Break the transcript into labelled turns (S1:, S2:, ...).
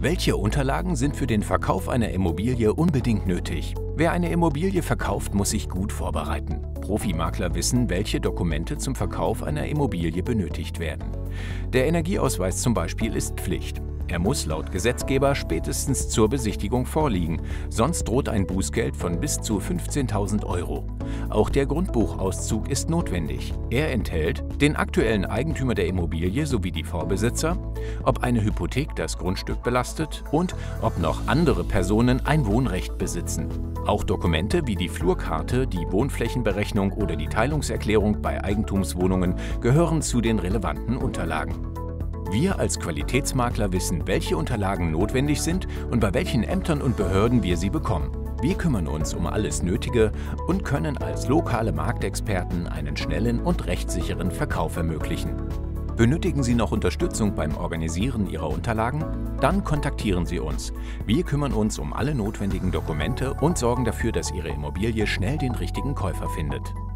S1: Welche Unterlagen sind für den Verkauf einer Immobilie unbedingt nötig? Wer eine Immobilie verkauft, muss sich gut vorbereiten. Profimakler wissen, welche Dokumente zum Verkauf einer Immobilie benötigt werden. Der Energieausweis zum Beispiel ist Pflicht. Er muss laut Gesetzgeber spätestens zur Besichtigung vorliegen, sonst droht ein Bußgeld von bis zu 15.000 Euro. Auch der Grundbuchauszug ist notwendig. Er enthält den aktuellen Eigentümer der Immobilie sowie die Vorbesitzer, ob eine Hypothek das Grundstück belastet und ob noch andere Personen ein Wohnrecht besitzen. Auch Dokumente wie die Flurkarte, die Wohnflächenberechnung oder die Teilungserklärung bei Eigentumswohnungen gehören zu den relevanten Unterlagen. Wir als Qualitätsmakler wissen, welche Unterlagen notwendig sind und bei welchen Ämtern und Behörden wir sie bekommen. Wir kümmern uns um alles Nötige und können als lokale Marktexperten einen schnellen und rechtssicheren Verkauf ermöglichen. Benötigen Sie noch Unterstützung beim Organisieren Ihrer Unterlagen? Dann kontaktieren Sie uns. Wir kümmern uns um alle notwendigen Dokumente und sorgen dafür, dass Ihre Immobilie schnell den richtigen Käufer findet.